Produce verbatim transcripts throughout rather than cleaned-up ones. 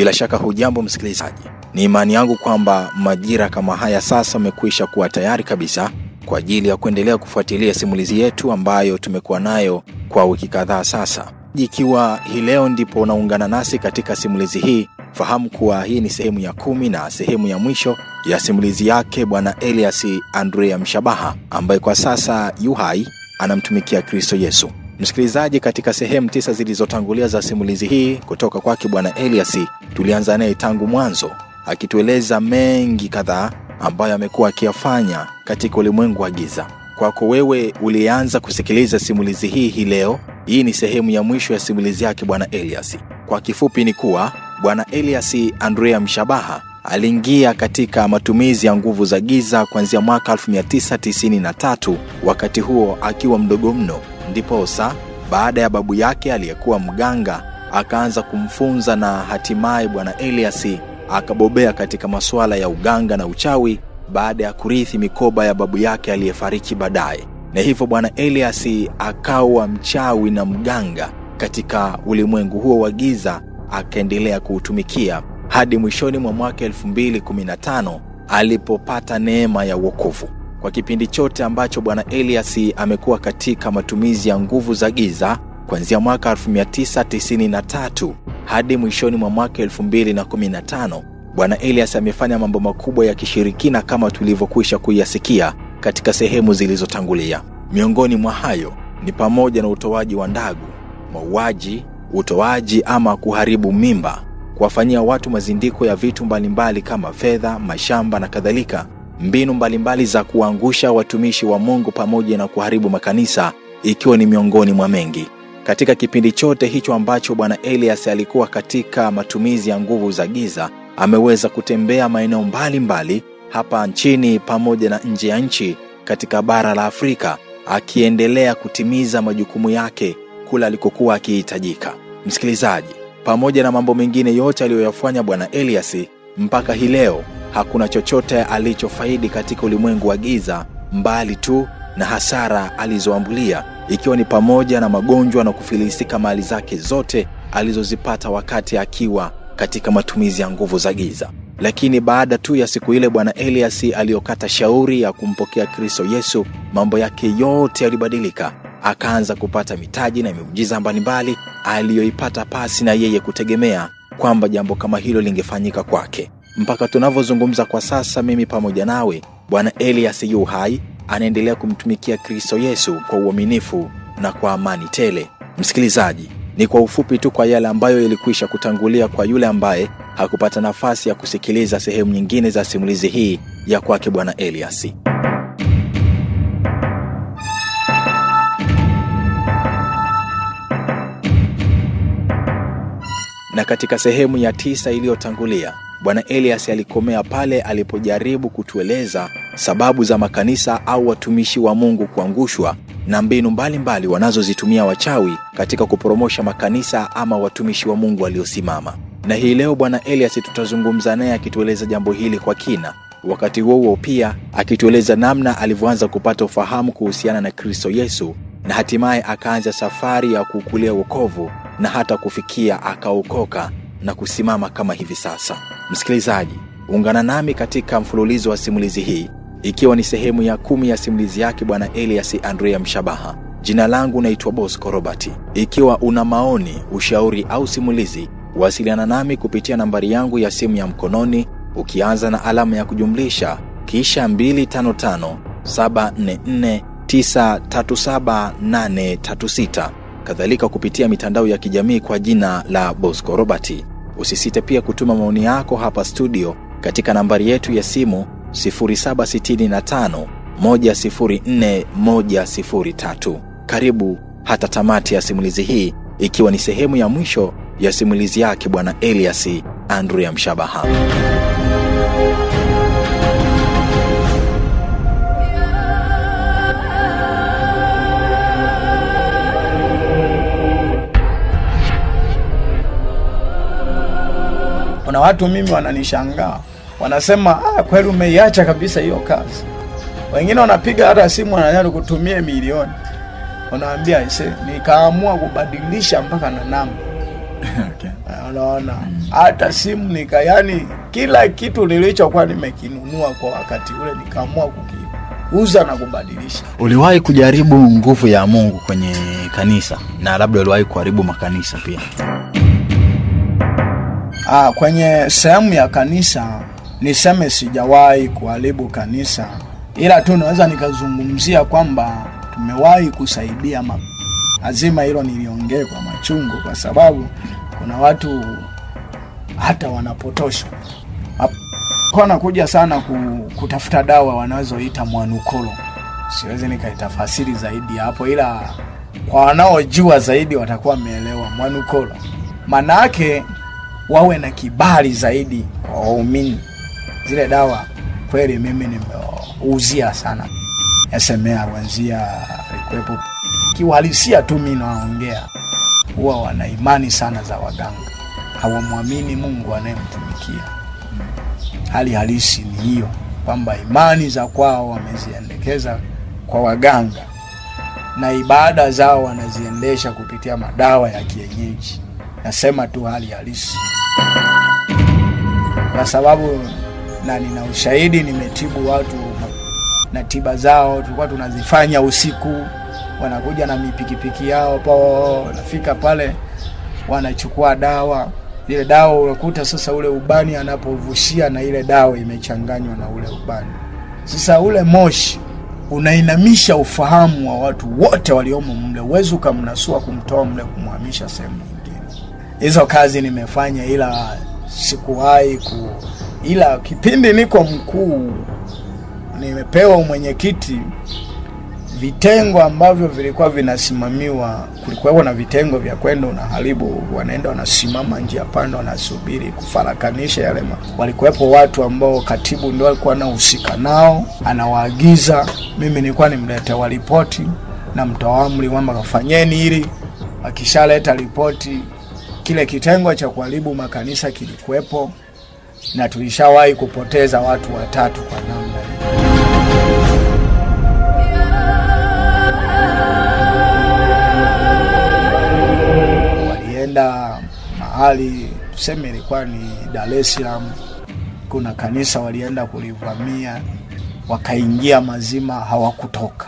Bila shaka hujambo msikilizaji. Ni imani yangu kwamba majira kama haya sasa umekwisha kuwa tayari kabisa kwa ajili ya kuendelea kufuatilia simulizi yetu ambayo tumekuwa nayo kwa wiki kadhaa sasa. Ikiwa hii leo ndipo unaungana nasi katika simulizi hii, fahamu kuwa hii ni sehemu ya kumi na sehemu ya mwisho ya simulizi yake Bwana Elias Andrea Mshabaha, ambaye kwa sasa yu hai anamtumikia Kristo Yesu. Msikilizaji, katika sehemu tisa zilizotangulia za simulizi hii kutoka kwake Bwana Elias, tulianza naye tangu mwanzo akitueleza mengi kadhaa ambayo amekuwa akiyafanya katika ulimwengu wa giza. Kwako wewe ulianza kusikiliza simulizi hii hii leo, hii ni sehemu ya mwisho ya simulizi yake Bwana Elias. Kwa kifupi ni kuwa Bwana Elias Andrea Mshabaha aliingia katika matumizi ya nguvu za giza kuanzia mwaka elfu moja mia tisa tisini na tatu, wakati huo akiwa mdogo mno. Ndiposa baada ya babu yake aliyekuwa mganga akaanza kumfunza, na hatimaye Bwana Elias akabobea katika masuala ya uganga na uchawi baada ya kurithi mikoba ya babu yake aliyefariki baadaye. Na hivyo Bwana Elias akawa mchawi na mganga katika ulimwengu huo wa giza, akaendelea kuutumikia hadi mwishoni mwa mwaka elfu mbili kumi na tano alipopata neema ya wokovu. Kwa kipindi chote ambacho Bwana Elias amekuwa katika matumizi ya nguvu za giza kuanzia mwaka elfu moja mia tisa tisini na tatu hadi mwishoni mwa mwaka elfu mbili kumi na tano, Bwana Elias amefanya mambo makubwa ya kishirikina kama tulivyokwisha kuyasikia katika sehemu zilizotangulia. Miongoni mwa hayo ni pamoja na utoaji wa ndagu, mauaji, utoaji ama kuharibu mimba, kuwafanyia watu mazindiko ya vitu mbalimbali kama fedha, mashamba na kadhalika, mbinu mbalimbali za kuangusha watumishi wa Mungu pamoja na kuharibu makanisa, ikiwa ni miongoni mwa mengi. Katika kipindi chote hicho ambacho Bwana Elias alikuwa katika matumizi ya nguvu za giza, ameweza kutembea maeneo mbalimbali hapa nchini pamoja na nje ya nchi katika bara la Afrika, akiendelea kutimiza majukumu yake kula alikokuwa akihitajika. Msikilizaji, pamoja na mambo mengine yote aliyoyafanya Bwana Elias, mpaka hii leo hakuna chochote alichofaidi katika ulimwengu wa giza mbali tu na hasara alizoambulia, ikiwa ni pamoja na magonjwa na kufilisika mali zake zote alizozipata wakati akiwa katika matumizi ya nguvu za giza. Lakini baada tu ya siku ile Bwana Elias aliyokata shauri ya kumpokea Kristo Yesu, mambo yake yote yalibadilika. Akaanza kupata mitaji na miujiza mbalimbali aliyoipata pasi na yeye kutegemea kwamba jambo kama hilo lingefanyika kwake. Mpaka tunavyozungumza kwa sasa, mimi pamoja nawe, Bwana Elias yu hai, anaendelea kumtumikia Kristo Yesu kwa uaminifu na kwa amani tele. Msikilizaji, ni kwa ufupi tu kwa yale ambayo yalikwisha kutangulia kwa yule ambaye hakupata nafasi ya kusikiliza sehemu nyingine za simulizi hii ya kwake Bwana Elias. Na katika sehemu ya tisa iliyotangulia, Bwana Elias alikomea pale alipojaribu kutueleza sababu za makanisa au watumishi wa Mungu kuangushwa na mbinu mbalimbali wanazozitumia wachawi katika kupromosha makanisa ama watumishi wa Mungu waliosimama. Na hii leo Bwana Elias tutazungumza naye akitueleza jambo hili kwa kina, wakati huo huo pia akitueleza namna alivyoanza kupata ufahamu kuhusiana na Kristo Yesu na hatimaye akaanza safari ya kukulia wokovu na hata kufikia akaokoka na kusimama kama hivi sasa. Msikilizaji, ungana nami katika mfululizo wa simulizi hii, ikiwa ni sehemu ya kumi ya simulizi yake Bwana Elias Andrea Mshabaha. Jina langu naitwa Bosco Robert. Ikiwa una maoni, ushauri au simulizi, wasiliana nami kupitia nambari yangu ya simu ya mkononi ukianza na alama ya kujumlisha kisha mbili tano tano saba nne nne tisa tatu saba nane tatu sita. Kadhalika kupitia mitandao ya kijamii kwa jina la Bosco Robert. Usisite pia kutuma maoni yako hapa studio katika nambari yetu ya simu sifuri saba sita tano moja sifuri nne moja sifuri tatu. Karibu hata tamati ya simulizi hii, ikiwa ni sehemu ya mwisho ya simulizi yake Bwana Elias Andrea Mshabaha. Kuna watu mimi wananishangaa, wanasema ah, kweli umeiacha kabisa hiyo kazi. Wengine wanapiga hata simu wanataka kutumia milioni. Wanaambia ise nikaamua kubadilisha mpaka na namba. Okay. Unaona, hata simu nika, yani kila kitu nilichokuwa nimekinunua kwa wakati ule nikaamua kukiuza na kubadilisha. Uliwahi kujaribu nguvu ya Mungu kwenye kanisa, na labda uliwahi kuharibu makanisa pia? Ah, kwenye sehemu ya kanisa niseme sijawahi kuharibu kanisa, ila tu naweza nikazungumzia kwamba tumewahi kusaidia ma... Azima hilo niliongea kwa machungu, kwa sababu kuna watu hata wanapotoshwa. Kuna kuja sana kutafuta dawa wanazoita mwanukolo. Siwezi nikaitafasiri zaidi hapo, ila kwa wanaojua zaidi watakuwa wameelewa mwanukolo. Maana yake wawe na kibali zaidi kwa waumini. Zile dawa kweli mimi nimeuzia sana. Yasemea wenzia alikuwepo. Kiuhalisia tu mimi naongea, huwa wana imani sana za waganga. Hawamwamini Mungu anayemtumikia. Hali halisi ni hiyo, kwamba imani za kwao wameziendekeza kwa waganga, na ibada zao wanaziendesha kupitia madawa ya kienyeji. Nasema tu hali halisi, kwa sababu na nina ushahidi, nimetibu watu na tiba zao tulikuwa tunazifanya usiku. Wanakuja na mipikipiki yao po, nafika pale wanachukua dawa. Ile dawa unakuta sasa ule ubani anapovushia na ile dawa imechanganywa na ule ubani. Sasa ule moshi unainamisha ufahamu wa watu wote waliomo mle. Uwezo kumnasua kumtoa mle kumhamisha sehemu nyingine. Hizo kazi nimefanya, ila sikuwahi ku ila kipindi niko mkuu nimepewa mwenyekiti, vitengo ambavyo vilikuwa vinasimamiwa, kulikuwa na vitengo vya kwenda unaharibu, wanaenda wanasimama njia panda wanasubiri kufarakanisha yale. Walikuwepo watu ambao katibu ndio alikuwa anahusika nao, anawaagiza. Mimi nilikuwa nimlete wa ripoti na mtoa amri kwamba kafanyeni hili. Akishaleta ripoti, kile kitengo cha kuharibu makanisa kilikuwepo, na tulishawahi kupoteza watu watatu kwa namna hiyo. Walienda mahali tuseme ilikuwa ni Dar es Salaam, kuna kanisa walienda kulivamia, wakaingia mazima, hawakutoka.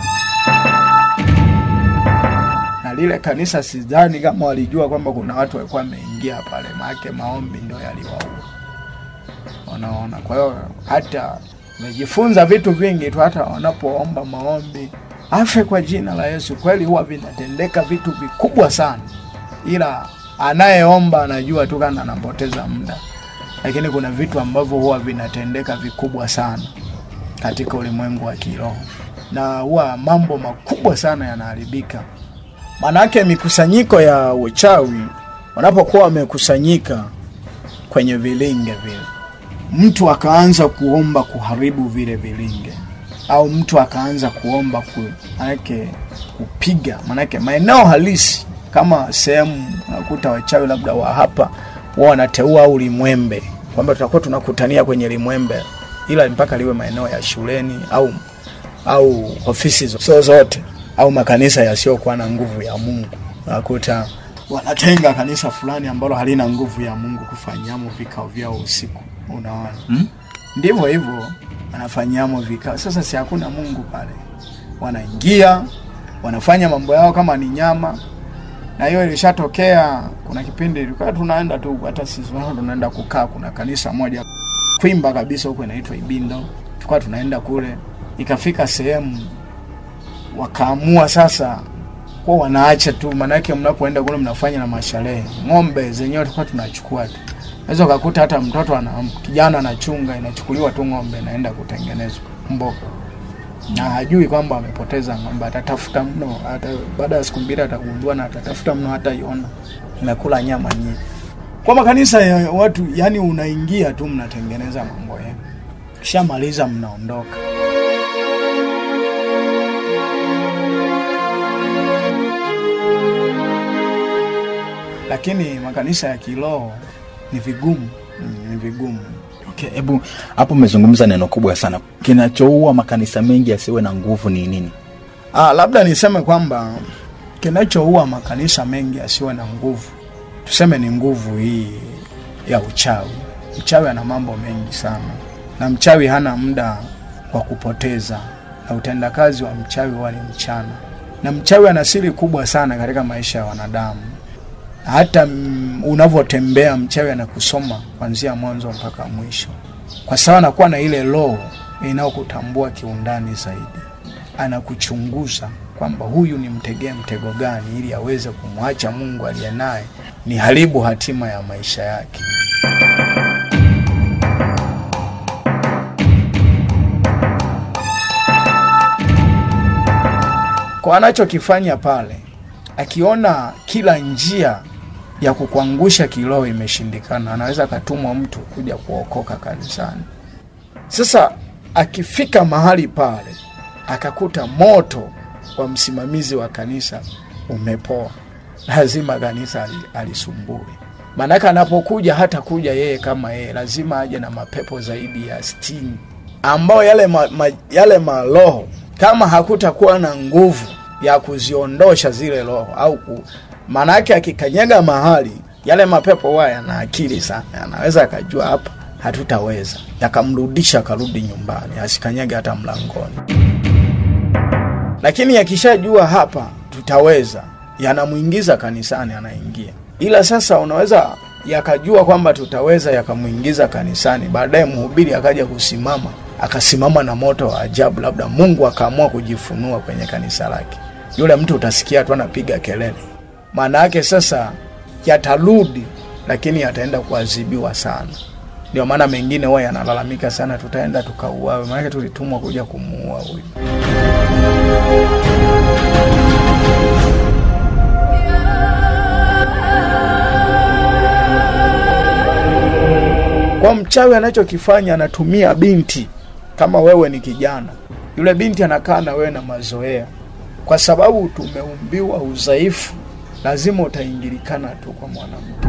Na lile kanisa sidhani kama walijua kwamba kuna watu walikuwa wameingia pale, maana maombi ndio yaliwaua. Unaona, kwa hiyo hata nimejifunza vitu vingi tu, hata wanapoomba maombi afe kwa jina la Yesu, kweli huwa vinatendeka vitu vikubwa sana, ila anayeomba anajua tu kana anapoteza muda. Lakini kuna vitu ambavyo huwa vinatendeka vikubwa sana katika ulimwengu wa kiroho, na huwa mambo makubwa sana yanaharibika. Manake mikusanyiko ya uchawi wanapokuwa wamekusanyika kwenye vilinge vile, mtu akaanza kuomba kuharibu vile vilinge, au mtu akaanza kuomba ku manake kupiga, manake maeneo halisi kama sehemu unakuta wachawi labda wa hapa wao wanateua au limwembe kwamba tutakuwa tunakutania kwenye limwembe, ila mpaka liwe maeneo ya shuleni au au ofisi zozote au makanisa yasiyokuwa na nguvu ya Mungu. Unakuta wanatenga kanisa fulani ambalo halina nguvu ya Mungu kufanyamo vikao vyao usiku. Unaona? Hmm? Ndivyo hivyo wanafanyamo vikao. Sasa si hakuna Mungu pale. Wanaingia, wanafanya mambo yao kama ni nyama. Na hiyo ilishatokea, kuna kipindi ilikuwa tunaenda tu, hata sisi tunaenda kukaa, kuna kanisa moja Kwimba kabisa huko inaitwa Ibindo. Tulikuwa tunaenda kule, ikafika sehemu wakaamua sasa kwa wanaacha tu, maana yake mnapoenda kule mnafanya na masharehe. Ng'ombe zenyewe tulikuwa tunachukua tu. Unaweza kukuta hata mtoto ana kijana anachunga, inachukuliwa tu ng'ombe naenda kutengenezwa mboga. Na hajui kwamba amepoteza ng'ombe, atatafuta mno, hata baada ya siku mbili atagundua na atatafuta mno, hata iona inakula nyama nyingi. Kwa makanisa ya watu, yani unaingia tu mnatengeneza mambo yenu, kisha maliza mnaondoka. Lakini makanisa ya kiroho ni vigumu, ni vigumu. Okay, hebu hapo umezungumza neno kubwa sana. Kinachoua makanisa mengi yasiwe na nguvu ni nini? Ah, labda niseme kwamba kinachoua makanisa mengi yasiwe na nguvu tuseme ni nguvu hii ya uchawi. Mchawi ana mambo mengi sana, na mchawi hana muda wa kupoteza, na utendakazi wa mchawi wali mchana. Na mchawi ana siri kubwa sana katika maisha ya wanadamu. Hata unavotembea mchawi anakusoma kuanzia mwanzo mpaka mwisho, kwa sababu anakuwa na ile roho inayokutambua kiundani zaidi. Anakuchunguza kwamba huyu ni mtegea mtego gani, ili aweze kumwacha Mungu aliye naye ni haribu hatima ya maisha yake. Kwa anachokifanya pale, akiona kila njia ya kukuangusha kiroho imeshindikana, anaweza katumwa mtu kuja kuokoka kanisani. Sasa akifika mahali pale, akakuta moto wa msimamizi wa kanisa umepoa, lazima kanisa alisumbue. Manaka anapokuja hata kuja yeye kama yeye, lazima aje na mapepo zaidi ya sitini, ambao yale ma, ma, yale maroho kama hakutakuwa na nguvu ya kuziondosha zile roho au ku, manake akikanyega mahali, yale mapepo huwa yana akili sana, anaweza akajua hapa hatutaweza, yakamrudisha akarudi nyumbani, asikanyage hata mlangoni. Lakini yakishajua hapa tutaweza, yanamuingiza kanisani, anaingia. Ila sasa unaweza yakajua kwamba tutaweza, yakamuingiza kanisani, baadaye mhubiri akaja kusimama, akasimama na moto wa ajabu, labda Mungu akaamua kujifunua kwenye kanisa lake. Yule mtu utasikia tu anapiga kelele. Maana yake sasa yatarudi, lakini yataenda kuadhibiwa sana. Ndio maana mengine wao yanalalamika sana, tutaenda tukauawe, maana tulitumwa kuja kumuua huyu. Kwa mchawi anachokifanya, anatumia binti. Kama wewe ni kijana, yule binti anakaa na wewe na mazoea. Kwa sababu tumeumbiwa udhaifu, lazima utaingilikana tu kwa mwanamke.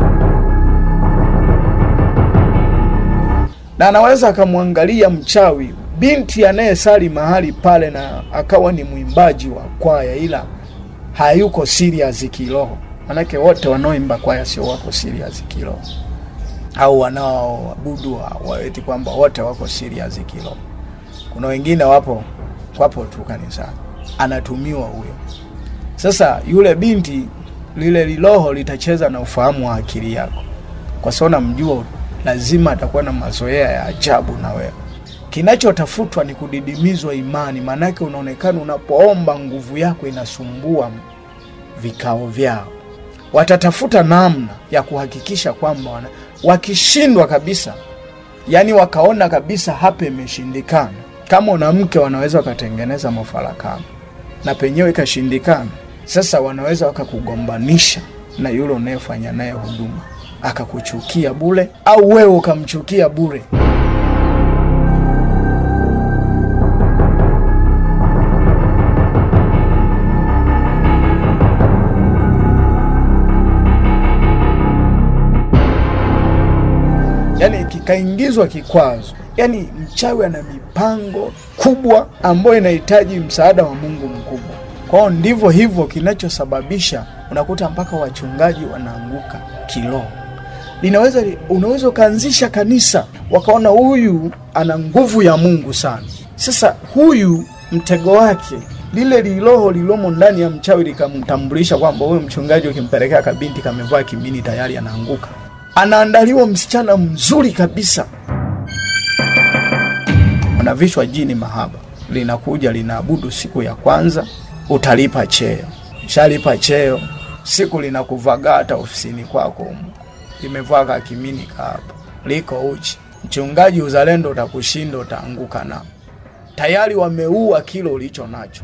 Na anaweza akamwangalia mchawi binti anayesali mahali pale na akawa ni mwimbaji wa kwaya, ila hayuko serious kiroho. Manake wote wanaoimba kwaya sio wako serious kiroho, au wanaoabudu waeti kwamba wote wako serious kiroho. Kuna wengine wapo wapo tu kanisani, anatumiwa huyo. Sasa yule binti, lile liroho litacheza na ufahamu wa akili yako, kwa sababu namjua lazima atakuwa na mazoea ya ajabu na wewe. Kinachotafutwa ni kudidimizwa imani. Manake unaonekana unapoomba nguvu yako inasumbua vikao vyao. Watatafuta namna ya kuhakikisha kwamba wana, wakishindwa kabisa, yani wakaona kabisa hapa imeshindikana. Kama una mke, wanaweza wakatengeneza mafarakano na penyewe ikashindikana. Sasa wanaweza wakakugombanisha na yule unayefanya naye huduma, akakuchukia bure, au wewe ukamchukia bure. Yani kikaingizwa kikwazo. Yani mchawi ana mipango kubwa ambayo inahitaji msaada wa Mungu mkubwa. Kwa hiyo ndivyo hivyo kinachosababisha unakuta mpaka wachungaji wanaanguka kiroho. Linaweza unaweza kaanzisha kanisa, wakaona huyu ana nguvu ya Mungu sana. Sasa huyu mtego wake, lile liroho lilomo ndani ya mchawi likamtambulisha kwamba huyu mchungaji ukimpelekea kabinti kamevaa kimini tayari anaanguka. Anaandaliwa msichana mzuri kabisa, anavishwa jini mahaba, linakuja linaabudu siku ya kwanza, utalipa cheo. Shalipa cheo, siku linakuvagata ofisini kwako, limevaa kimini hapa, liko uchi. Mchungaji uzalendo utakushinda, utaanguka na tayari wameua kilo ulicho nacho.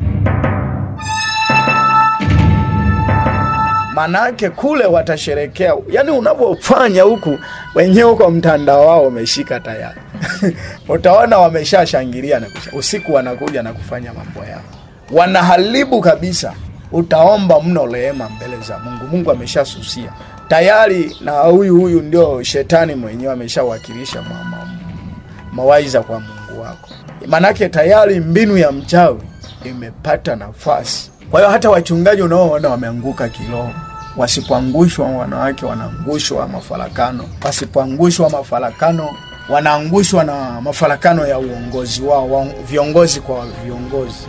Manake kule watasherekea. Yani unapofanya huku, wenyewe kwa mtandao wao wameshika tayari. Utaona wameshashangilia na kusha. Usiku wanakuja na kufanya mambo yao, wanaharibu kabisa. Utaomba mno rehema mbele za Mungu. Mungu ameshasusia tayari, na huyu huyu ndio shetani mwenyewe ameshawakilisha mama mawaiza kwa Mungu wako. Manake tayari mbinu ya mchawi imepata nafasi. Kwa hiyo hata wachungaji unaoona wameanguka kiroho, Wasipoangushwa wanawake wanaangushwa mafarakano. Wasipoangushwa mafarakano wanaangushwa na mafarakano ya uongozi wao, wa viongozi kwa viongozi.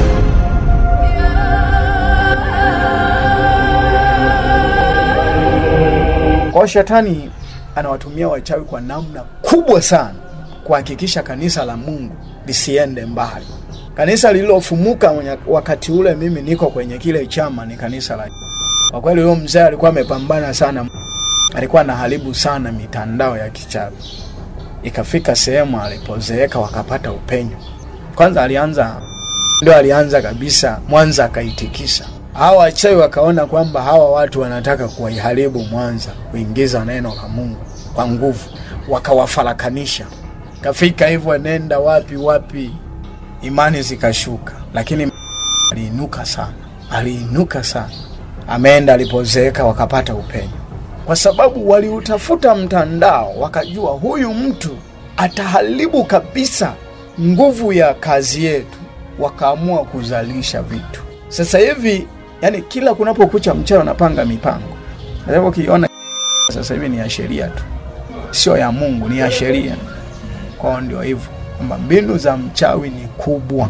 Kwa shetani anawatumia wachawi kwa namna kubwa sana kuhakikisha kanisa la Mungu lisiende mbali. Kanisa lililofumuka wakati ule mimi niko kwenye kile chama ni kanisa la. Kwa kweli huyo mzee alikuwa amepambana sana. Alikuwa anaharibu sana mitandao ya kichawi. Ikafika sehemu alipozeeka wakapata upenyo. Kwanza alianza ndio alianza kabisa Mwanza akaitikisa. Hawa wachawi wakaona kwamba hawa watu wanataka kuiharibu Mwanza, kuingiza neno la Mungu kwa nguvu, wakawafarakanisha. Kafika hivyo nenda wapi wapi, imani zikashuka, lakini aliinuka sana. Aliinuka sana. Ameenda alipozeeka wakapata upenyo. Kwa sababu waliutafuta mtandao, wakajua huyu mtu ataharibu kabisa nguvu ya kazi yetu, wakaamua kuzalisha vitu. Sasa hivi yani kila kunapokucha mchana wanapanga mipango. Na hivyo ukiona sasa hivi ni ya sheria tu. Sio ya Mungu, ni ya sheria. Kwa ndio hivyo kwamba mbinu za mchawi ni kubwa.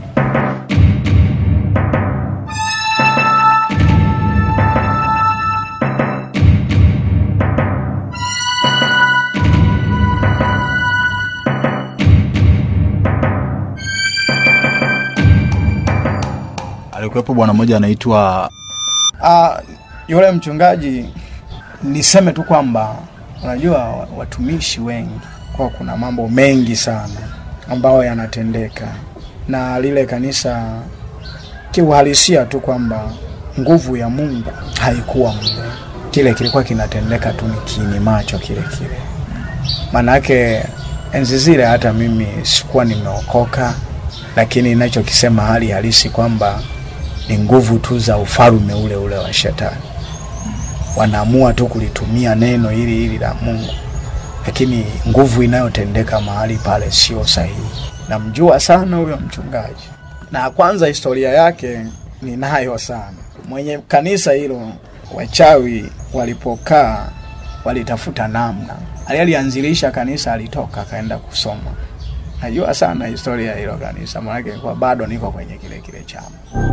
Alikuwepo bwana mmoja anaitwa ah yule mchungaji. Niseme tu kwamba unajua watumishi wengi kwa kuna mambo mengi sana ambayo yanatendeka na lile kanisa, kiuhalisia tu kwamba nguvu ya Mungu haikuwa mle. Kile kilikuwa kinatendeka tu ni kiini macho kile kile. Maana yake enzi zile hata mimi sikuwa nimeokoka, lakini ninachokisema hali halisi kwamba ni nguvu tu za ufalme ule ule wa shetani. Wanaamua tu kulitumia neno hili hili la Mungu, lakini nguvu inayotendeka mahali pale sio sahihi. Namjua sana huyo mchungaji. Na kwanza historia yake ninayo sana. Mwenye kanisa hilo wachawi walipokaa walitafuta namna. Alianzilisha kanisa, alitoka akaenda kusoma. Najua sana historia hilo kanisa, maana kwa bado niko kwenye kile kile chama.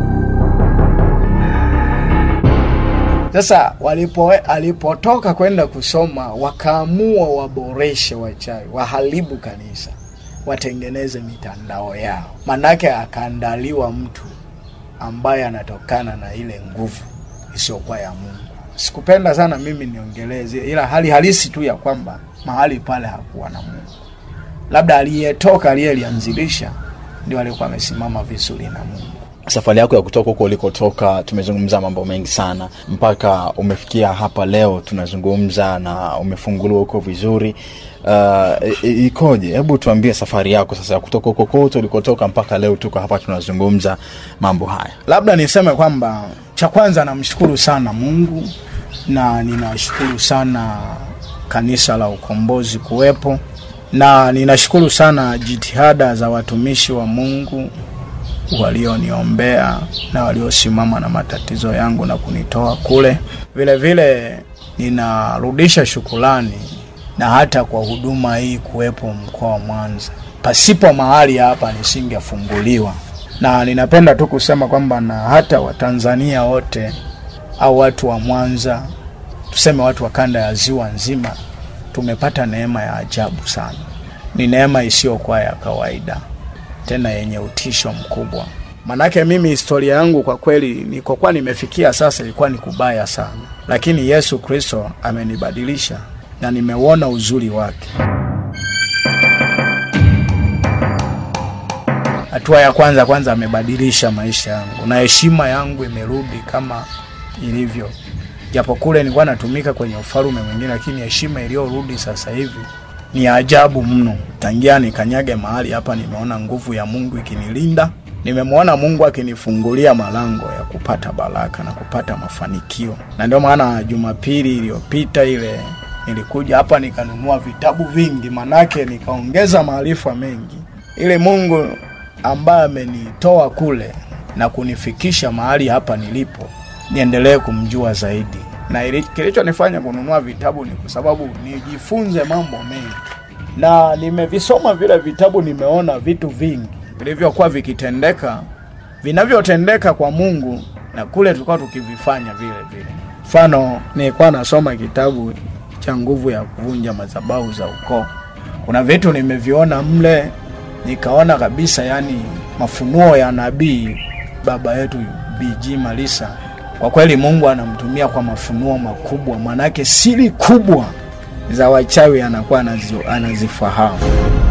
Sasa walipo alipotoka kwenda kusoma, wakaamua waboreshe wachawi, waharibu kanisa, watengeneze mitandao yao. Manake akaandaliwa mtu ambaye anatokana na ile nguvu isiyokuwa ya Mungu. Sikupenda sana mimi niongeleze, ila hali halisi tu ya kwamba mahali pale hakuwa na Mungu. Labda aliyetoka aliyelianzilisha ndio alikuwa amesimama vizuri na Mungu. Safari yako ya kutoka huko ulikotoka, tumezungumza mambo mengi sana mpaka umefikia hapa leo tunazungumza na umefunguliwa huko vizuri. Uh, ikoje? Hebu tuambie safari yako sasa ya kutoka huko kote ulikotoka mpaka leo tuko hapa tunazungumza mambo haya. Labda niseme kwamba cha kwanza namshukuru sana Mungu na ninashukuru sana kanisa la Ukombozi kuwepo, na ninashukuru sana jitihada za watumishi wa Mungu walioniombea na waliosimama na matatizo yangu na kunitoa kule. Vile vile ninarudisha shukrani na hata kwa huduma hii kuwepo mkoa wa Mwanza. Pasipo mahali hapa nisingefunguliwa. Na ninapenda tu kusema kwamba na hata Watanzania wote au watu wa Mwanza, tuseme watu wa kanda ya Ziwa nzima, tumepata neema ya ajabu sana. Ni neema isiyokuwa ya kawaida, tena yenye utisho mkubwa. Manake mimi historia yangu kwa kweli niko kwa nimefikia sasa ilikuwa ni kubaya sana, lakini Yesu Kristo amenibadilisha na nimeona uzuri wake. Hatua ya kwanza kwanza amebadilisha maisha yangu na heshima yangu imerudi kama ilivyo. Japo kule nilikuwa natumika kwenye ufalme mwingine, lakini heshima iliyorudi sasa hivi ni ajabu mno. Tangia nikanyage mahali hapa nimeona nguvu ya Mungu ikinilinda. Nimemwona Mungu akinifungulia malango ya kupata baraka na kupata mafanikio. Na ndio maana Jumapili iliyopita ile nilikuja hapa nikanunua vitabu vingi, manake nikaongeza maarifa mengi. Ile Mungu ambaye amenitoa kule na kunifikisha mahali hapa nilipo, niendelee kumjua zaidi Na kilichonifanya kununua vitabu ni kwa sababu nijifunze mambo mengi. Na nimevisoma vile vitabu, nimeona vitu vingi vilivyokuwa vikitendeka, vinavyotendeka kwa Mungu na kule tulikuwa tukivifanya vile vile. Mfano, nilikuwa nasoma kitabu cha Nguvu ya Kuvunja Madhabahu za Ukoo. Kuna vitu nimeviona mle, nikaona kabisa yani mafunuo ya nabii baba yetu B G Malisa. Kwa kweli Mungu anamtumia kwa mafunuo makubwa, manake siri kubwa za wachawi anakuwa anazifahamu.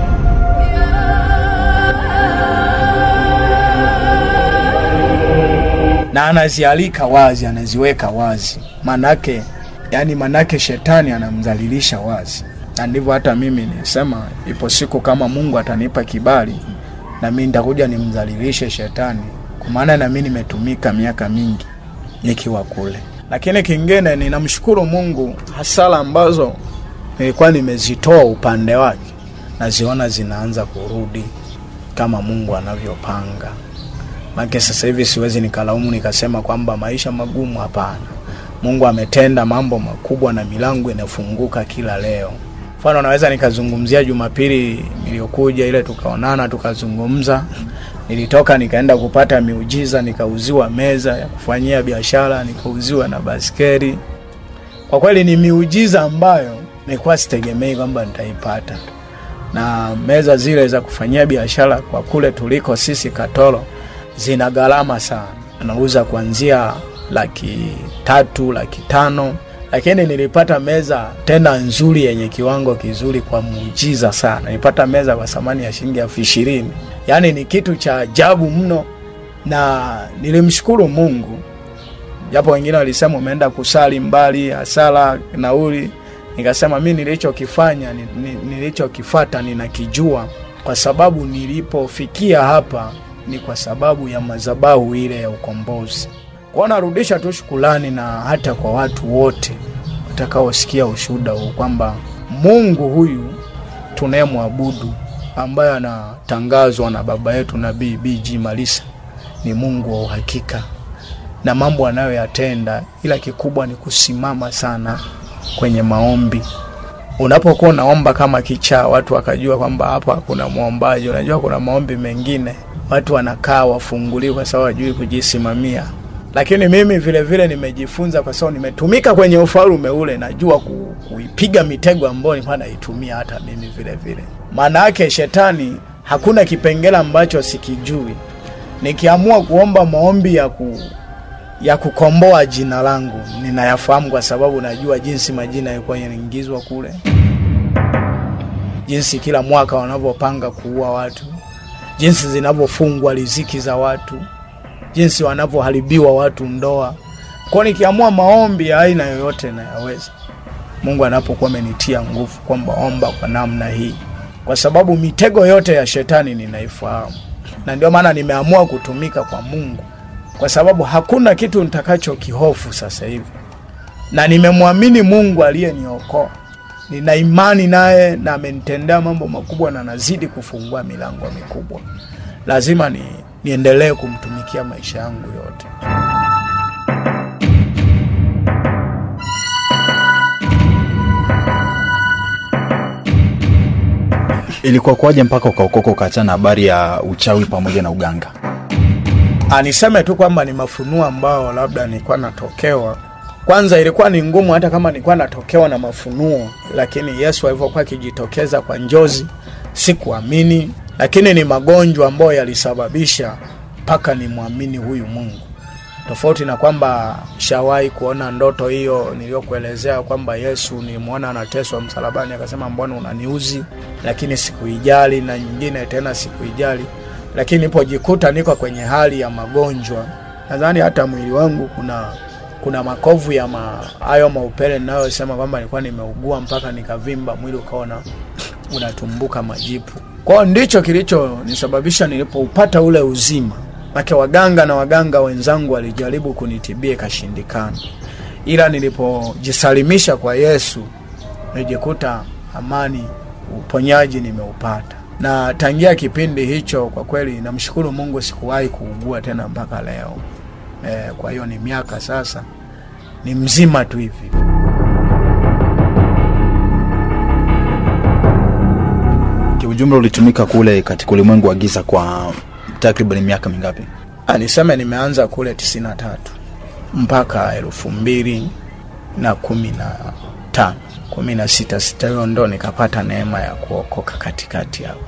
Na anazialika wazi, anaziweka wazi. Manake, yani manake shetani anamdhalilisha wazi. Na ndivyo hata mimi nisema ipo siku kama Mungu atanipa kibali, na mimi nitakuja nimdhalilishe shetani. Kwa maana na mimi nimetumika miaka mingi nikiwa kule. Lakini kingine ninamshukuru Mungu, hasara ambazo nilikuwa nimezitoa upande wake naziona zinaanza kurudi kama Mungu anavyopanga. Maana sasa hivi siwezi nikalaumu nikasema kwamba maisha magumu, hapana. Mungu ametenda mambo makubwa na milango inafunguka kila leo. Mfano naweza nikazungumzia Jumapili niliyokuja ile tukaonana tukazungumza. Nilitoka nikaenda kupata miujiza, nikauziwa meza ya kufanyia biashara, nikauziwa na baskeli. Kwa kweli ni miujiza ambayo nilikuwa sitegemei kwamba nitaipata. Na meza zile za kufanyia biashara kwa kule tuliko sisi Katoro zina gharama sana. Anauza kuanzia laki tatu, laki tano. Lakini nilipata meza tena nzuri yenye kiwango kizuri kwa muujiza sana. Nilipata meza kwa thamani ya shilingi elfu ishirini. Yaani ni kitu cha ajabu mno, na nilimshukuru Mungu. Japo wengine walisema umeenda kusali mbali, hasara, nauli. Nikasema mimi nilichokifanya, nilichokifuata ninakijua, kwa sababu nilipofikia hapa ni kwa sababu ya madhabahu ile ya ukombozi. Kwa narudisha tu shukrani, na hata kwa watu wote watakaosikia ushuhuda huu kwamba Mungu huyu tunayemwabudu, ambaye anatangazwa na baba yetu nabii B G Malisa, ni Mungu wa uhakika na mambo anayoyatenda. Ila kikubwa ni kusimama sana kwenye maombi. Unapokuwa naomba kama kichaa, watu wakajua kwamba hapa kuna muombaji. Unajua kuna maombi mengine watu wanakaa wafunguliwe kwa sababu hawajui kujisimamia. Lakini mimi vile vile nimejifunza, kwa sababu nimetumika kwenye ufalme ule, najua ku, kuipiga mitego ambayo nilikuwa naitumia hata mimi vile vile. Maana yake shetani hakuna kipengele ambacho sikijui. Nikiamua kuomba maombi ya ku ya kukomboa jina langu, ninayafahamu, kwa sababu najua jinsi majina yalikuwa yanaingizwa kule, jinsi kila mwaka wanavyopanga kuua watu, jinsi zinavyofungwa riziki za watu, jinsi wanavyoharibiwa watu ndoa. Kwa nikiamua maombi ya aina yoyote na yaweza, Mungu anapokuwa amenitia nguvu kwamba omba kwa namna hii, kwa sababu mitego yote ya shetani ninaifahamu. Na ndio maana nimeamua kutumika kwa Mungu, kwa sababu hakuna kitu nitakacho kihofu sasa hivi. Na nimemwamini Mungu aliyeniokoa. Nina imani naye na amenitendea mambo makubwa na nazidi kufungua milango mikubwa. Lazima ni niendelee kumtumikia maisha yangu yote. Ilikuwa kwaje mpaka ukaokoka ukaachana habari ya uchawi pamoja na uganga? Aniseme tu kwamba ni mafunuo ambao labda nilikuwa natokewa. Kwanza ilikuwa ni ngumu hata kama nilikuwa natokewa na mafunuo, lakini Yesu alivyokuwa akijitokeza kwa njozi sikuamini. Lakini ni magonjwa ambayo yalisababisha paka ni muamini huyu Mungu. Tofauti na kwamba shawahi kuona ndoto hiyo niliyokuelezea kwamba Yesu nilimwona anateswa msalabani, akasema mbona unaniuzi, lakini sikuijali, na nyingine tena sikuijali. Lakini nilipojikuta niko kwenye hali ya magonjwa, nadhani hata mwili wangu kuna kuna makovu ya ma, hayo maupele ninayosema kwamba nilikuwa nimeugua mpaka nikavimba, mwili ukaona unatumbuka majipu. Kwa ndicho kilicho nisababisha nilipoupata ule uzima. Maki waganga na waganga wenzangu walijaribu kunitibia kashindikana. Ila nilipojisalimisha kwa Yesu nilijikuta amani, uponyaji nimeupata. Na tangia kipindi hicho kwa kweli namshukuru Mungu sikuwahi kuugua tena mpaka leo. E, kwa hiyo ni miaka sasa ni mzima tu hivi. Kiujumla ulitumika kule katika ulimwengu wa giza kwa takriban miaka mingapi? Ah, niseme nimeanza kule tisini na tatu mpaka elfu mbili na kumi na tano, kumi na sita sita, hiyo ndo nikapata neema ya kuokoka katikati hapo.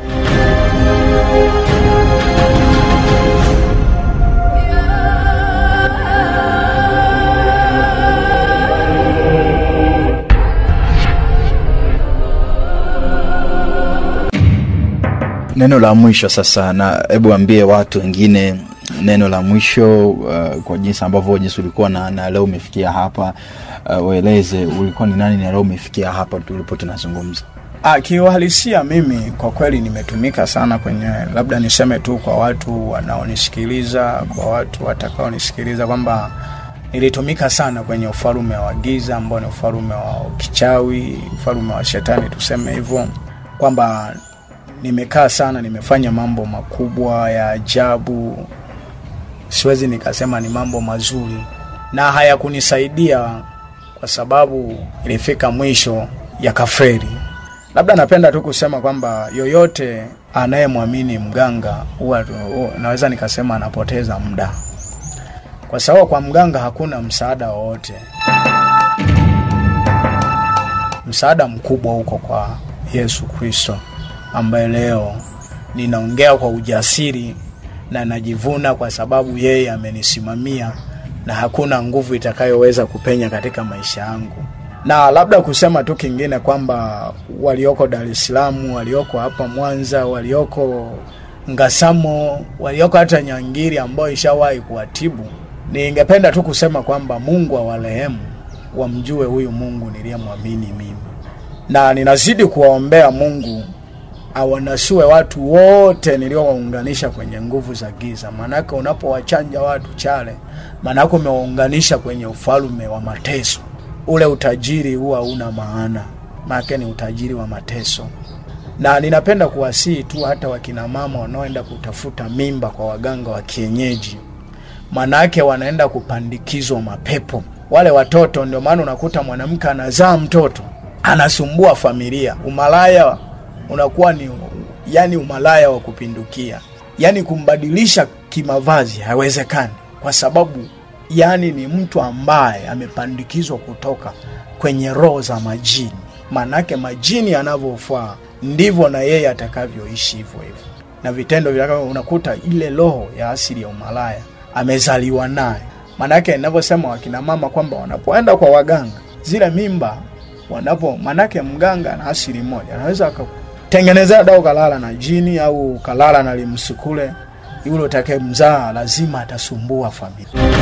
Neno la mwisho sasa, na hebu ambie watu wengine neno la mwisho uh, kwa jinsi ambavyo jinsi ulikuwa na, na leo umefikia hapa, uh, waeleze ulikuwa ni nani na leo umefikia hapa tulipo tunazungumza. Ah, kiuhalisia mimi kwa kweli nimetumika sana kwenye, labda niseme tu kwa watu wanaonisikiliza, kwa watu watakaonisikiliza kwamba nilitumika sana kwenye ufalme wa giza ambao ni ufalme wa kichawi, ufalme wa shetani tuseme hivyo, kwamba nimekaa sana, nimefanya mambo makubwa ya ajabu. Siwezi nikasema ni mambo mazuri na hayakunisaidia kwa sababu ilifika mwisho ya kaferi. Labda napenda tu kusema kwamba yoyote anayemwamini mganga huwa naweza nikasema anapoteza muda. Kwa sababu kwa mganga hakuna msaada wote. Msaada mkubwa uko kwa Yesu Kristo, ambaye leo ninaongea kwa ujasiri na najivuna kwa sababu yeye amenisimamia na hakuna nguvu itakayoweza kupenya katika maisha yangu. Na labda kusema tu kingine kwamba walioko Dar es Salaam, walioko hapa Mwanza, walioko Ngasamo, walioko hata Nyangiri ambao ishawahi kuatibu, ningependa tu kusema kwamba Mungu awalehemu, wamjue huyu Mungu niliyemwamini mimi. Na ninazidi kuwaombea Mungu awanasue watu wote niliowaunganisha kwenye nguvu za giza. Manake unapowachanja watu chale, manake umewaunganisha kwenye ufalme wa mateso. Ule utajiri huwa una maana, manake ni utajiri wa mateso. Na ninapenda kuwasihi tu hata wakina mama wanaoenda kutafuta mimba kwa waganga wa kienyeji, manake wanaenda kupandikizwa mapepo. Wale watoto ndio maana unakuta mwanamke anazaa mtoto anasumbua familia. Umalaya unakuwa ni yani umalaya wa kupindukia. Yani kumbadilisha kimavazi haiwezekani kwa sababu yani ni mtu ambaye amepandikizwa kutoka kwenye roho za majini. Manake majini yanavyofaa ndivyo na yeye atakavyoishi hivyo hivyo. Na vitendo vyake unakuta ile roho ya asili ya umalaya amezaliwa naye. Manake ninavyosema wakina mama kwamba wanapoenda kwa waganga, zile mimba wanapo, manake mganga na asili moja anaweza akatengenezea dawa kalala na jini au kalala na limsukule, yule utakaye mzaa lazima atasumbua familia.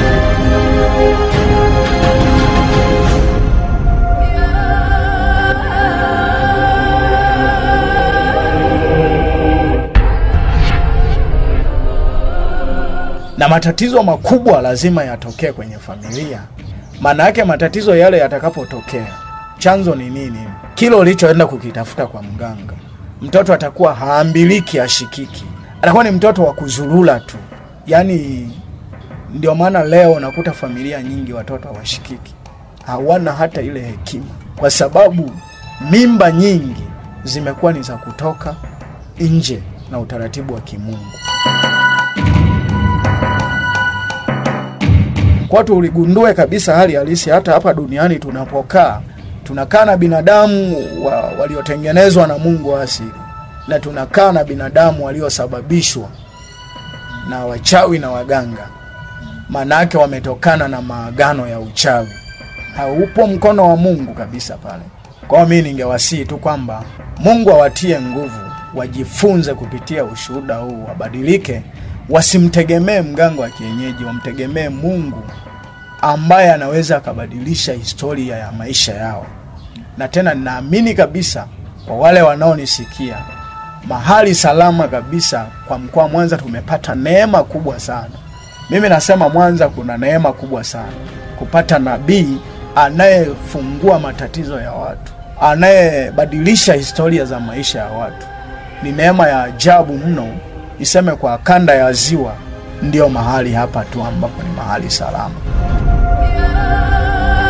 Na matatizo makubwa lazima yatokee kwenye familia. Maana yake matatizo yale yatakapotokea, chanzo ni nini? Kile ulichoenda kukitafuta kwa mganga, mtoto atakuwa haambiliki, ashikiki. Atakuwa ni mtoto wa kuzulula tu. Yaani ndio maana leo unakuta familia nyingi watoto hawashikiki. Hawana hata ile hekima. Kwa sababu mimba nyingi zimekuwa ni za kutoka nje na utaratibu wa kimungu. Kwa tu uligundue kabisa hali halisi hata hapa duniani tunapokaa, tunakaa na binadamu wa, waliotengenezwa na Mungu asili, na tunakaa na binadamu waliosababishwa na wachawi na waganga. Manake wametokana na maagano ya uchawi. Haupo mkono wa Mungu kabisa pale. Kwa mimi ningewasihi tu kwamba Mungu awatie nguvu, wajifunze kupitia ushuhuda huu, wabadilike, wasimtegemee mganga wa kienyeji, wamtegemee Mungu ambaye anaweza akabadilisha historia ya maisha yao. Na tena naamini kabisa kwa wale wanaonisikia, mahali salama kabisa kwa mkoa Mwanza tumepata neema kubwa sana. Mimi nasema Mwanza kuna neema kubwa sana kupata nabii anayefungua matatizo ya watu, anayebadilisha historia za maisha ya watu. Ni neema ya ajabu mno. Niseme kwa kanda ya Ziwa ndio mahali hapa tu ambapo ni mahali salama.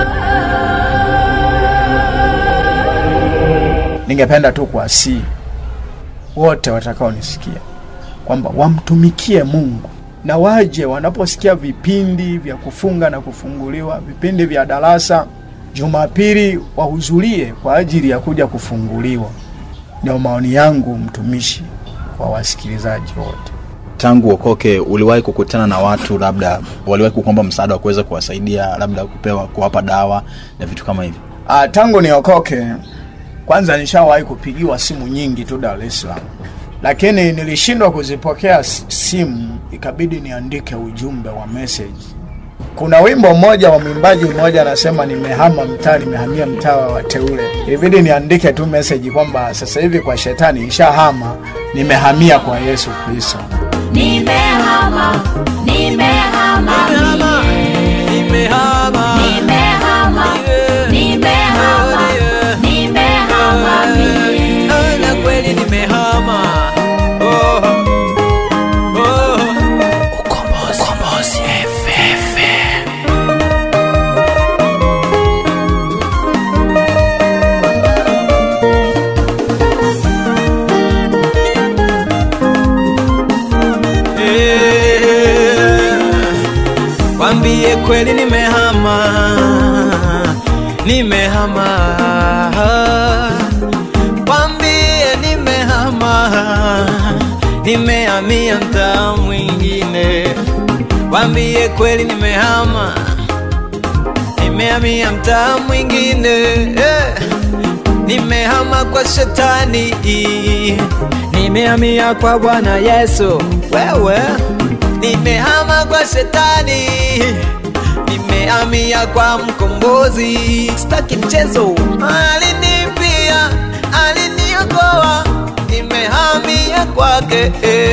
ningependa tu kuwasihi wote watakao nisikia kwamba wamtumikie Mungu, na waje wanaposikia vipindi vya kufunga na kufunguliwa, vipindi vya darasa Jumapili, wahudhurie kwa ajili ya kuja kufunguliwa. Ndio maoni yangu mtumishi kwa wasikilizaji wote. Tangu uokoke uliwahi kukutana na watu labda waliwahi kukuomba msaada wa kuweza kuwasaidia, labda kupewa kuwapa dawa na vitu kama hivi? Ah, tangu niokoke kwanza nishawahi kupigiwa simu nyingi tu Dar es Salaam, lakini nilishindwa kuzipokea simu, ikabidi niandike ujumbe wa message. Kuna wimbo mmoja wa mwimbaji mmoja anasema nimehama mtaa, nimehamia mtaa wa wateule. Ilibidi niandike tu message kwamba sasa hivi kwa shetani nishahama, nimehamia kwa Yesu Kristo. Nimehama, nimehama, nimehama, nimehama, nimehama, nimehama, na kweli nimehama. Oh, oh, Ukombozi, Ukombozi F F. Wambie kweli nimehama, nimehama. Wambie nimehama, nimehamia mtaa mwingine. Wambie kweli nimehama, nimehamia mtaa mwingine. Eh, nimehama kwa shetani, nimehamia kwa Bwana Yesu. Wewe nimehama kwa shetani, nimehamia kwa mkombozi. Sitaki mchezo, alinipia, aliniokoa, nimehamia kwake.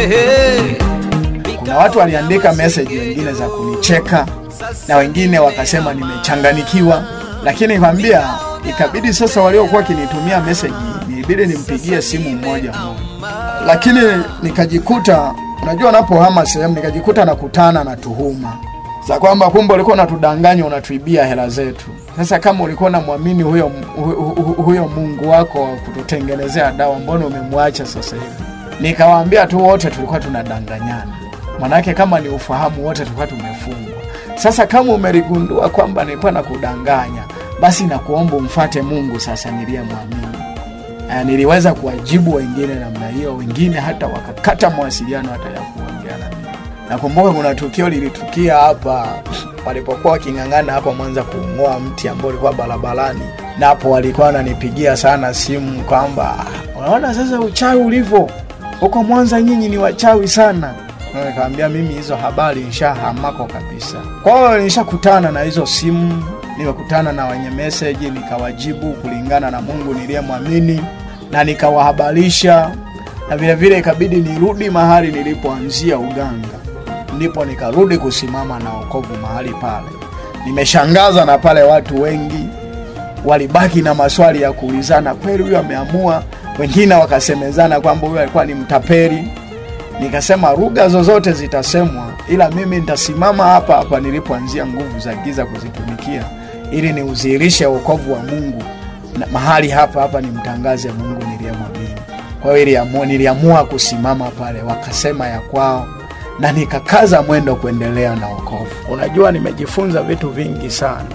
Kuna watu waliandika message wengine za kunicheka, na wengine wakasema nimechanganikiwa, lakini nikwambia ikabidi sasa waliokuwa kinitumia message nibidi nimpigie simu mmoja mmoja. Lakini nikajikuta, unajua napohama sehemu, nikajikuta nakutana na tuhuma za kwamba kumbe ulikuwa unatudanganya, unatuibia hela zetu. Sasa kama ulikuwa unamwamini huyo huyo Mungu wako kututengenezea dawa, mbona umemwacha sasa hivi? Nikawaambia tu wote tulikuwa tunadanganyana. Manake kama ni ufahamu wote tulikuwa tumefungwa. Sasa kama umerigundua kwamba nilikuwa nakudanganya, basi nakuomba umfuate Mungu sasa niliyemwamini. Uh, niliweza kuwajibu wengine namna hiyo, wengine hata wakakata mawasiliano hata ya kuongea na mimi. Nakumbuka kuna tukio lilitukia hapa walipokuwa wakingangana hapa Mwanza kuungoa mti ambao ulikuwa barabarani. Na hapo walikuwa wananipigia sana simu kwamba unaona sasa uchawi ulivyo huko Mwanza, nyinyi ni wachawi sana. Na nikamwambia mimi hizo habari nishahamako kabisa. Kwa hiyo nishakutana na hizo simu, nimekutana na wenye message, nikawajibu kulingana na Mungu niliyemwamini, na nikawahabarisha, na vile vile ikabidi nirudi mahali nilipoanzia uganga. Ndipo nikarudi kusimama na wokovu mahali pale. Nimeshangaza na pale watu wengi walibaki na maswali ya kuulizana, kweli huyu ameamua? Wengine wakasemezana kwamba huyu alikuwa ni mtapeli. Nikasema lugha zozote zitasemwa, ila mimi nitasimama hapa hapa nilipoanzia nguvu za giza kuzitumikia, ili niudhihirishe wokovu wa Mungu na mahali hapa hapa nimtangaze Mungu niliyemwamini. Kwa hiyo niliamua kusimama pale, wakasema ya kwao, na nikakaza mwendo kuendelea na wokovu. Unajua nimejifunza vitu vingi sana,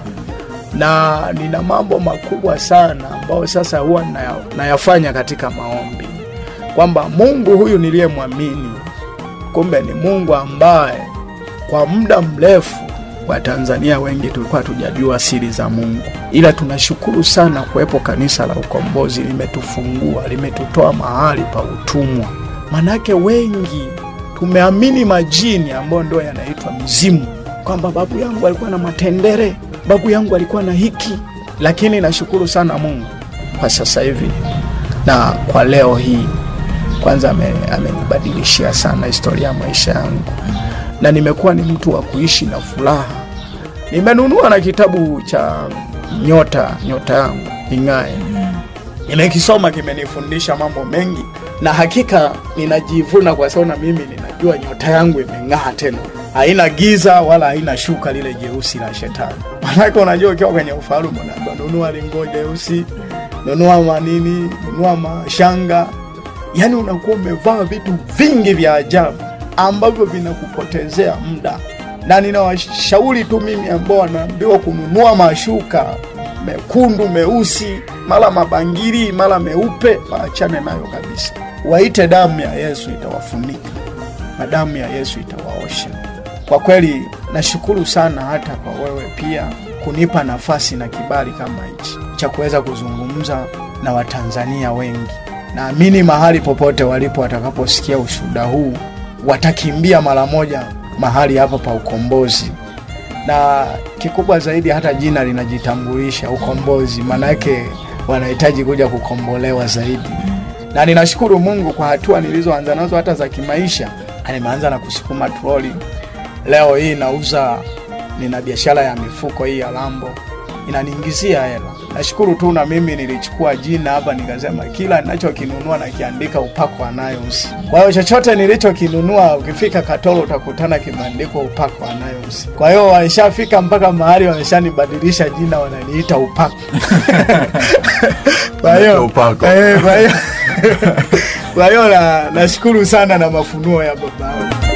na nina mambo makubwa sana ambayo sasa huwa nayafanya katika maombi, kwamba Mungu huyu niliyemwamini kumbe ni Mungu ambaye kwa muda mrefu wa Tanzania wengi tulikuwa tujajua siri za Mungu. Ila tunashukuru sana kuwepo kanisa la Ukombozi, limetufungua, limetutoa mahali pa utumwa. Manake wengi tumeamini majini ambayo ndio yanaitwa mizimu, kwamba babu yangu alikuwa na matendere, babu yangu alikuwa na hiki. Lakini nashukuru sana Mungu kwa sasa hivi na kwa leo hii, kwanza amenibadilishia sana historia ya maisha yangu, na nimekuwa ni mtu wa kuishi na furaha. Nimenunua na kitabu cha nyota nyota yangu ing'ae. Nimekisoma, kimenifundisha mambo mengi, na hakika ninajivuna kwa sababu na mimi ninajua nyota yangu imeng'aa tena. Haina giza wala haina shuka lile jeusi la shetani. Maana unajua ukiwa kwenye ufalme unaambiwa nunua lingo jeusi, nunua manini, nunua mashanga. Yani unakuwa umevaa vitu vingi vya ajabu ambavyo vinakupotezea muda. Na ninawashauri tu mimi ambao wanaambiwa kununua mashuka mekundu, meusi, mara mabangiri, mara meupe, waachane nayo kabisa. Waite damu ya Yesu itawafunika. Na damu ya Yesu itawaosha. Kwa kweli nashukuru sana hata kwa wewe pia kunipa nafasi na kibali kama hichi cha kuweza kuzungumza na Watanzania wengi. Naamini mahali popote walipo watakaposikia ushuhuda huu watakimbia mara moja mahali hapa pa Ukombozi. Na kikubwa zaidi hata jina linajitambulisha Ukombozi, maana yake wanahitaji kuja kukombolewa zaidi. Na ninashukuru Mungu kwa hatua nilizoanza nazo hata za kimaisha. Nimeanza na kusukuma troli. Leo hii nauza, nina biashara ya mifuko hii ya Lambo. Inaniingizia hela. Nashukuru tu na mimi nilichukua jina hapa nikasema kila ninachokinunua na kiandika Upako Anayos. Kwa hiyo chochote nilichokinunua ukifika Katoro utakutana kimeandikwa Upako Anayos. Kwa hiyo walishafika mpaka mahali wameshanibadilisha jina, wananiita Upako. Kwa hiyo Upako. Eh, kwa hiyo kwa hiyo na nashukuru sana na mafunuo ya baba.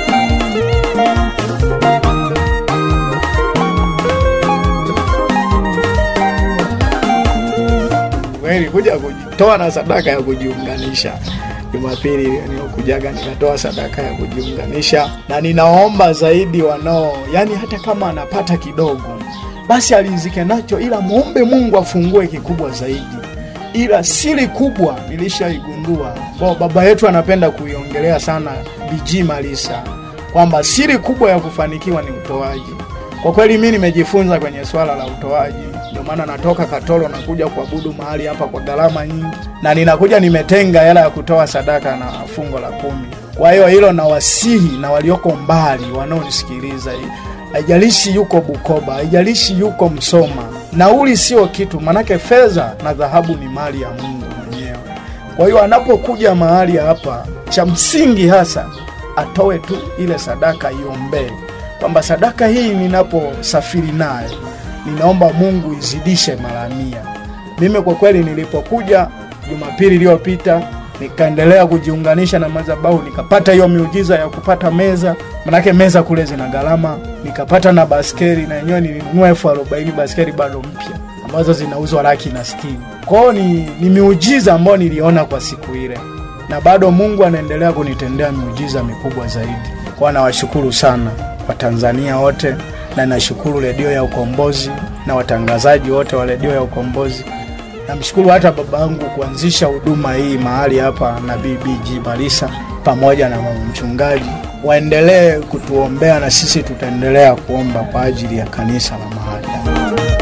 Wewe kuja kujitoa na sadaka ya kujiunganisha. Jumapili nilikujaga nikatoa sadaka ya kujiunganisha, na ninaomba zaidi wanao, yani hata kama anapata kidogo basi alizike nacho, ila muombe Mungu afungue kikubwa zaidi. Ila siri kubwa nilishaigundua, kwa baba yetu anapenda kuiongelea sana B G Malisa, kwamba siri kubwa ya kufanikiwa ni utoaji. Kwa kweli mimi nimejifunza kwenye swala la utoaji. Ndio maana natoka Katoro na kuja kuabudu mahali hapa kwa gharama nyingi, na ninakuja nimetenga hela ya kutoa sadaka na fungo la kumi. Kwa hiyo hilo na wasihi na walioko mbali wanaonisikiliza, haijalishi yuko Bukoba, haijalishi yuko Msoma, nauli sio kitu, manake fedha na dhahabu ni mali ya Mungu mwenyewe. Kwa hiyo anapokuja mahali hapa, cha msingi hasa atoe tu ile sadaka, iombe kwamba sadaka hii ninaposafiri nayo ninaomba Mungu izidishe mara mia. Mimi kwa kweli nilipokuja Jumapili iliyopita nikaendelea kujiunganisha na madhabahu, nikapata hiyo miujiza ya kupata meza, manake meza kule zina gharama. Nikapata na baskeli, na yenyewe nilinunua elfu arobaini baskeli bado mpya ambazo zinauzwa laki na sitini. Kwa hiyo ni, ni miujiza ambayo niliona kwa siku ile, na bado Mungu anaendelea kunitendea miujiza mikubwa zaidi. Kwa nawashukuru sana Watanzania wote, na nashukuru redio ya Ukombozi na watangazaji wote wa redio ya Ukombozi. Namshukuru hata babangu kuanzisha huduma hii mahali hapa na B G Malisa pamoja na mama mchungaji. Waendelee kutuombea na sisi tutaendelea kuomba kwa ajili ya kanisa la mahali hapa.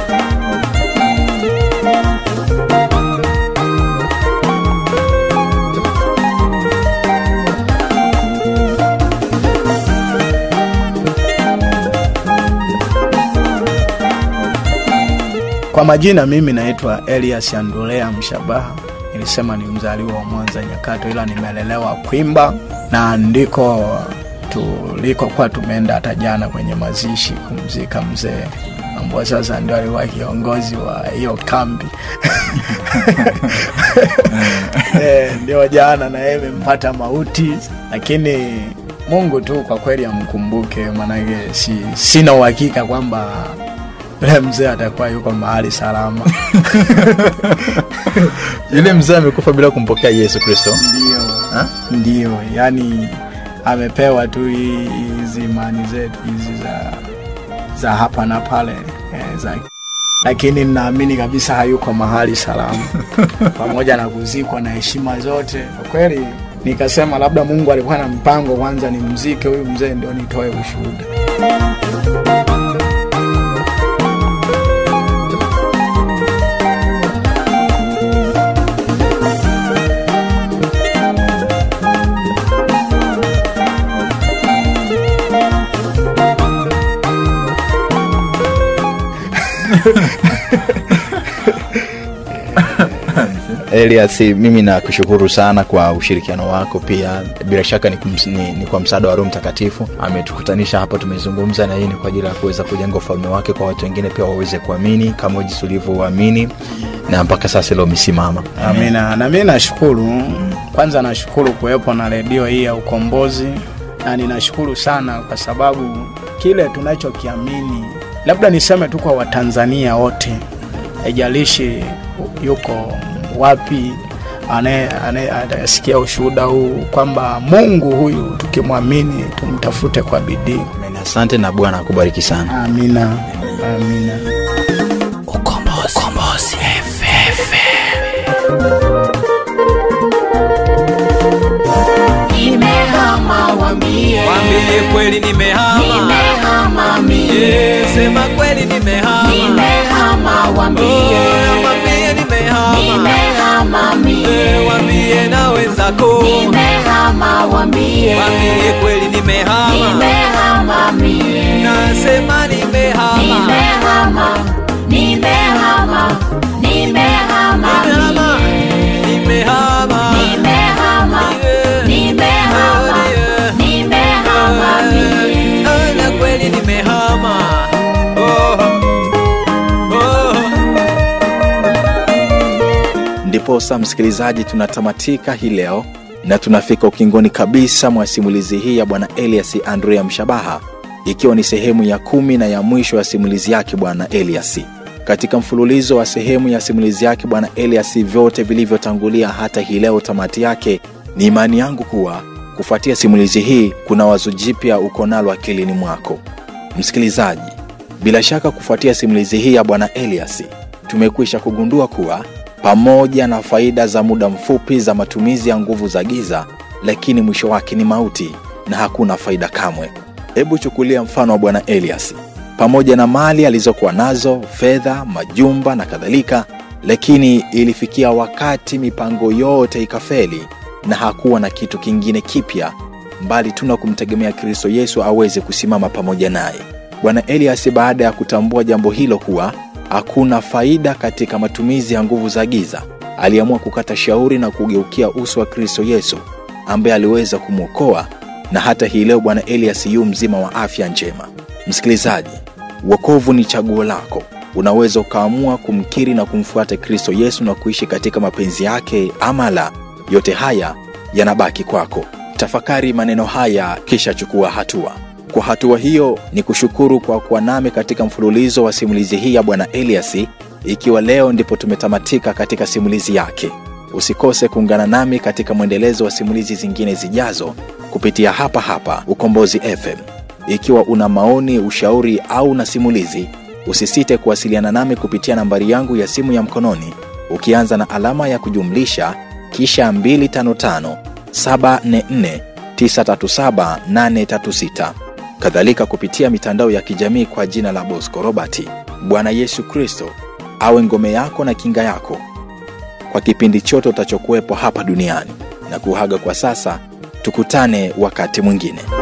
Kwa majina mimi naitwa Elias Andolea Mshabaha. Nilisema ni mzaliwa wa Mwanza Nyakato, ila nimelelewa Kwimba, na ndiko tuliko kwa tumeenda hata jana kwenye mazishi kumzika mzee ambao sasa ndio alikuwa kiongozi wa hiyo kambi. Eh, ndio jana na yeye mpata mauti, lakini Mungu tu kwa kweli amkumbuke, manake si sina uhakika kwamba yule mzee atakuwa yuko mahali salama. Yule mzee amekufa bila kumpokea Yesu Kristo. Ndio. Ha? Ndio, yani amepewa tu hizi imani zetu hizi za za hapa na pale, eh, za, lakini ninaamini kabisa hayuko mahali salama. Pamoja na kuzikwa na heshima zote. Kwa kweli nikasema labda Mungu alikuwa na mpango kwanza nimzike huyu mzee ndio nitoe ushuhuda. Elias, mimi nakushukuru sana kwa ushirikiano wako, pia bila shaka ni, kums, ni, ni kwa msaada wa Roho Mtakatifu ametukutanisha hapa, tumezungumza, na hii ni kwa ajili ya kuweza kujenga ufalme wake kwa watu wengine pia waweze kuamini kama jinsi ulivyoamini na mpaka sasa leo umesimama. Amina. Na mimi nashukuru, kwanza nashukuru kuwepo na redio hii ya Ukombozi, na ninashukuru sana kwa sababu kile tunachokiamini, labda niseme tu kwa Watanzania wote, haijalishi yuko wapi, ane anasikia ushuhuda huu kwamba Mungu huyu tukimwamini tumtafute kwa bidii. Asante na Bwana akubariki sana. Amina. Amina. Ukombozi. Ukombozi F F. Nimehama wambie. Wambie kweli nimehama. Nimehama mimi. Yeah, sema kweli nimehama. Nimehama wambie. Oh, wambie nimehama. Nimehama mimi. Yeah, wambie na wenzako. Nimehama wambie. Wambie kweli nimehama. Nimehama mimi. Nasema nimehama. Nimehama. Nimehama. Nimehama. Nimehama. Nimehama. Nimehama. Nimehama. Nimehama mimi. Na kweli nimehama. Oh. Oh. Ndipo sasa msikilizaji, tunatamatika hii leo na tunafika ukingoni kabisa mwa simulizi hii ya Bwana Elias Andrea Mshabaha, ikiwa ni sehemu ya kumi na ya mwisho ya simulizi yake Bwana Elias. Katika mfululizo wa sehemu ya simulizi yake Bwana Elias, vyote vilivyotangulia hata hii leo tamati yake, ni imani yangu kuwa kufuatia simulizi hii kuna wazo jipya uko nalo akilini mwako. Msikilizaji, bila shaka kufuatia simulizi hii ya Bwana Elias, tumekwisha kugundua kuwa pamoja na faida za muda mfupi za matumizi ya nguvu za giza, lakini mwisho wake ni mauti na hakuna faida kamwe. Hebu chukulia mfano wa Bwana Elias. Pamoja na mali alizokuwa nazo, fedha, majumba na kadhalika, lakini ilifikia wakati mipango yote ikafeli na hakuwa na kitu kingine kipya mbali tuna kumtegemea Kristo Yesu aweze kusimama pamoja naye. Bwana Elias, baada ya kutambua jambo hilo kuwa hakuna faida katika matumizi ya nguvu za giza, aliamua kukata shauri na kugeukia uso wa Kristo Yesu ambaye aliweza kumwokoa, na hata hii leo Bwana Elias yu mzima wa afya njema. Msikilizaji, wokovu ni chaguo lako. Unaweza ukaamua kumkiri na kumfuata Kristo Yesu na kuishi katika mapenzi yake, ama la. Yote haya yanabaki kwako. Tafakari maneno haya kisha chukua hatua. Kwa hatua hiyo ni kushukuru kwa kuwa nami katika mfululizo wa simulizi hii ya Bwana Elias, ikiwa leo ndipo tumetamatika katika simulizi yake. Usikose kuungana nami katika mwendelezo wa simulizi zingine zijazo kupitia hapa hapa Ukombozi F M. Ikiwa una maoni, ushauri au na simulizi, usisite kuwasiliana nami kupitia nambari yangu ya simu ya mkononi ukianza na alama ya kujumlisha kisha mbili tano tano saba nne nne tisa tatu saba nane tatu sita. Kadhalika kupitia mitandao ya kijamii kwa jina la Bosco Robert. Bwana Yesu Kristo awe ngome yako na kinga yako kwa kipindi chote utachokuwepo hapa duniani, na kuhaga kwa sasa. Tukutane wakati mwingine.